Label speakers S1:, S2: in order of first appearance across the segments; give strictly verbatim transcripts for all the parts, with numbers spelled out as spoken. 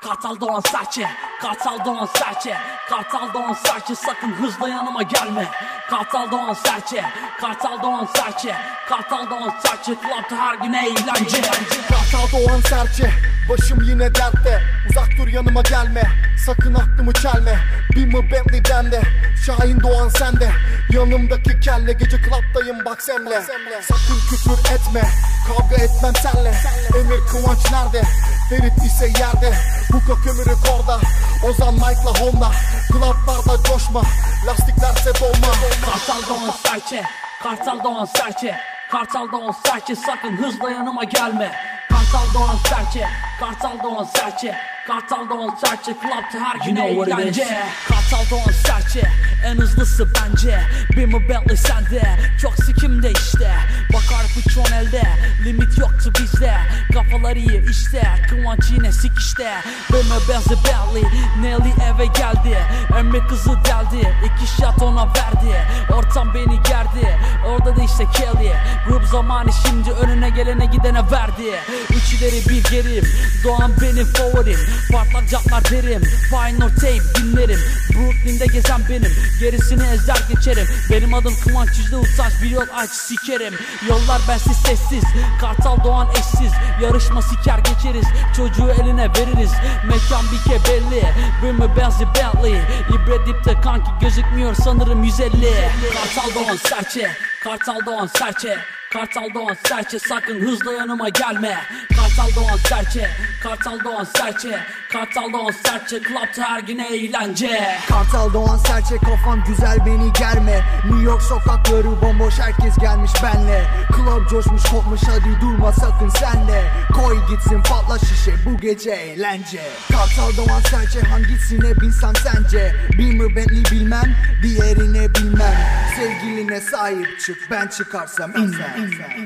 S1: Kartal Doğan Serçe, Kartal Doğan Serçe, Kartal Doğan Serçe, sakın hızla yanıma gelme. Kartal Doğan Serçe, Kartal Doğan Serçe, Kartal Doğan Serçe, klapta her gün eğlence.
S2: Kartal Doğan Serçe, başım yine dertte. Uzak dur yanıma gelme, sakın aklımı çelme. Beamer Bentley bende, Şahin Doğan sende. Yanımdaki kelle, gece klaptayım bak semle. Sakın küfür etme, kavga etmem senle. Emir Kıvanç nerede? Ferit ise yerde. Huka kömürü korda, Ozan Mike'la Honda. Klaplarda coşma, lastiklerse dolma.
S1: Kartal Doğan Serçe, Kartal Doğan Serçe, Kartal Doğan Serçe, sakın hızla yanıma gelme. Kartal Doğan Serçe, Kartal Doğan Serçe, Kartal Doğan Serçe, klapta her gün eğlence. Kartal Doğan Serçe, en hızlısı bence. Beamer Bentley sende, çok sikimde işte. Bakar fıçon elde, limit yoktu bizde. Kafalar iyi işte, Kıvanç yine sik işte. Beamer benzi Bentley, Nelly eve geldi. Emre kızı deldi, iki shot ona verdi. Ortam beni gerdi, orada da işte Kelly. Grup zamanı şimdi, önüne gelene gidene verdi. Üç ileri bir gerim, Doğan benim favorim. Patlar catlar derim, Fine or Tape dinlerim. Brooklyn'de gezen benim, gerisini ezer geçerim. Benim adım Kıvanç, yüzde utanç, bir yol aç sikerim. Yollar bensiz sessiz, Kartal Doğan eşsiz. Yarışma siker geçeriz, çocuğu eline veririz. Mekan bir ke belli, Beamer benzi Bentley. İbre dipte kanki gözükmüyor sanırım yüz elli. Kartal Doğan Serçe, Kartal Doğan Serçe, Kartal Doğan Serçe, sakın hızla yanıma gelme. Kartal Doğan Serçe, Kartal Doğan Serçe, Kartal Doğan Serçe, klapta her gün eğlence.
S3: Kartal Doğan Serçe, kafam güzel beni germe. New York sokakları bomboş, herkes gelmiş benle. Club coşmuş kopmuş, hadi durma sakın senle. Koy gitsin patla şişe, bu gece eğlence. Kartal Doğan Serçe, hangisine binsem sence? Beamer Bentley bilmem, diğerine bilmem. Sevgiline sahip çık, ben çıkarsam inmem.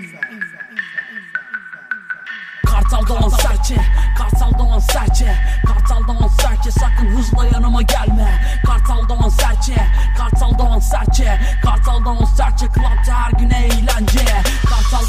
S1: Kartal Doğan Serçe, Kartal Doğan Serçe, Kartal Doğan Serçe, sakın hızla yanıma gelme. Kartal Doğan Serçe, Kartal Doğan Serçe, Kartal Doğan Serçe, klapta her gün eğlence. Kartal